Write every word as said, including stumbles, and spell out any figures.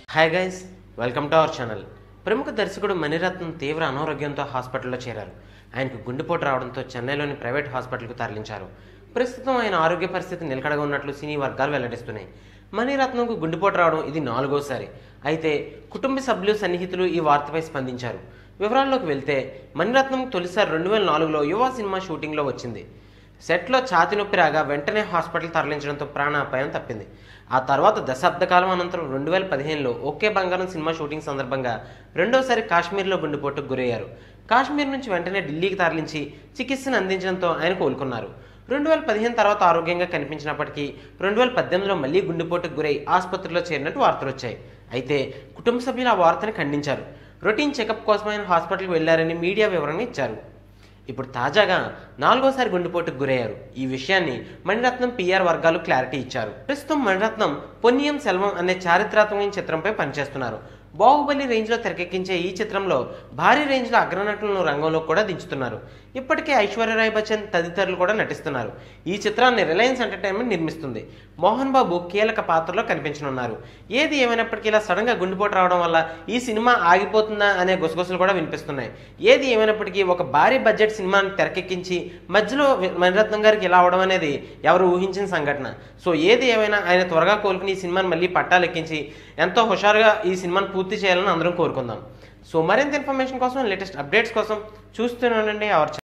Hi guys, welcome to our channel. ప్రముఖ దర్శకుడు మణిరత్నం తీవ్ర అనారోగ్యంతో హాస్పిటల్లో చేరారు. ఆయనకు గుండెపోటు రావడంతో చెన్నైలోని ప్రైవేట్ హాస్పిటల్కు తరలించారు. ప్రస్తుతం ఆయన ఆరోగ్య పరిస్థితి నిలకడగా ఉన్నట్లు సినీ వర్గాలు వెల్లడిస్తున్నాయి. మణిరత్నంకు గుండెపోటు రావడం ఇది నాలుగోసారి. అయితే కుటుంబ సభ్యులు, సన్నిహితులు ఈ వార్తపై స్పందించారు. వివరాల్లోకి వెళ్తే మణిరత్నం తొలిసారి రెండు వేల నాలుగులో యువ సినిమా షూటింగ్లో వచ్చింది. సెట్లో ఛాతి నొప్పి రాగా వెంటనే హాస్పిటల్ తరలించడంతో ప్రాణాపాయం తప్పింది. ఆ తర్వాత దశాబ్ద కాలం అనంతరం రెండు వేల పదిహేనులో ఓకే బంగారం సినిమా షూటింగ్ సందర్భంగా రెండోసారి కాశ్మీర్లో గుండెపోటుకు గురయ్యారు. కాశ్మీర్ నుంచి వెంటనే ఢిల్లీకి తరలించి చికిత్సను అందించడంతో ఆయన కోలుకున్నారు. రెండు వేల పదిహేను తర్వాత ఆరోగ్యంగా కనిపించినప్పటికీ రెండు వేల పద్దెనిమిదిలో మళ్లీ గుండెపోటుకు గురై ఆసుపత్రిలో చేరినట్టు వార్తలు వచ్చాయి. అయితే కుటుంబ సభ్యులు ఆ వార్తని ఖండించారు. రొటీన్ చెకప్ కోసం ఆయన హాస్పిటల్కి వెళ్లారని మీడియా వివరణ ఇచ్చారు. ఇప్పుడు తాజాగా నాలుగోసారి గుండెపోటుకు గురయ్యారు. ఈ విషయాన్ని మణిరత్నం పీఆర్ వర్గాలు క్లారిటీ ఇచ్చారు. ప్రస్తుతం మణిరత్నం పొన్నియం సెల్వం అనే చారిత్రాత్మక చిత్రంపై పనిచేస్తున్నారు. బాహుబలి రేంజ్లో తెరకెక్కించే ఈ చిత్రంలో భారీ రేంజ్లో అగ్రనటులను రంగంలో కూడా దించుతున్నారు. ఇప్పటికే ఐశ్వర్యరాయ్ బచ్చన్ తదితరులు కూడా నటిస్తున్నారు. ఈ చిత్రాన్ని రిలయన్స్ ఎంటర్టైన్మెంట్ నిర్మిస్తుంది. మోహన్ బాబు కీలక పాత్రలో కనిపించనున్నారు. ఏది ఏమైనప్పటికీ ఇలా సడన్గా గుండెపోటు రావడం వల్ల ఈ సినిమా ఆగిపోతుందా అనే గుసగుసలు కూడా వినిపిస్తున్నాయి. ఏది ఏమైనప్పటికీ ఒక భారీ బడ్జెట్ సినిమాని తెరకెక్కించి మధ్యలో మణిరత్నం గారికి ఇలా అవడం అనేది ఎవరు ఊహించిన సంఘటన. సో ఏది ఏమైనా ఆయన త్వరగా కోలుకుని ఈ సినిమాని మళ్ళీ పట్టాలెక్కించి ఎంతో హుషారుగా ఈ సినిమాని పూర్తి చేయాలని అందరం కోరుకుందాం. సో మరింత ఇన్ఫర్మేషన్ కోసం, లేటెస్ట్ అప్డేట్స్ కోసం చూస్తూనే ఉండండి అవర్ ఛానల్.